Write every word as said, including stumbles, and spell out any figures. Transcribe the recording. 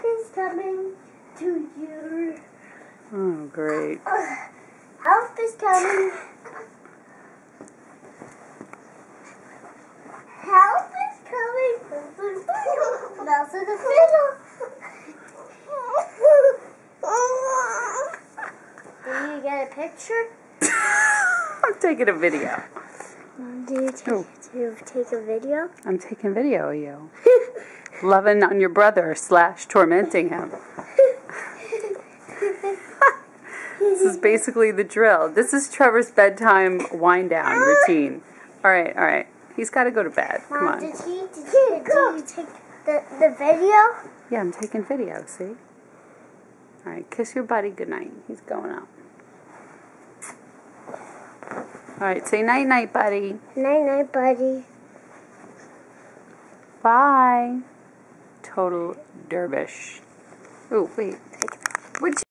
is coming to you. Oh, great. Help is coming. Help is coming. Mouse in the fiddle. Did you get a picture? I'm taking a video. Do you take, Oh. do you take a video? I'm taking video of you. Loving on your brother slash tormenting him. This is basically the drill. This is Trevor's bedtime wind down routine. All right, all right. He's got to go to bed. Come Mom, on. did he, did, he, did you take the, the video? Yeah, I'm taking video, see? All right, kiss your buddy goodnight. He's going up. All right, say night-night, buddy. Night-night, buddy. Bye. Total dervish. Oh, wait. Would you